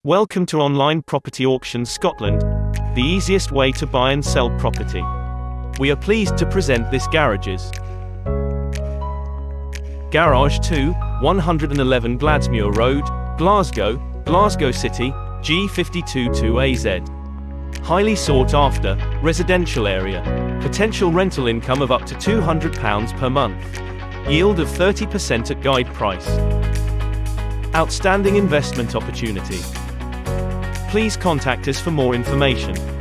Welcome to Online Property Auctions Scotland, the easiest way to buy and sell property. We are pleased to present this garages. Garage 2, 111 Gladsmuir Road, Glasgow, Glasgow City, G522AZ. Highly sought after, residential area. Potential rental income of up to £200 per month. Yield of 30% at guide price. Outstanding investment opportunity. Please contact us for more information.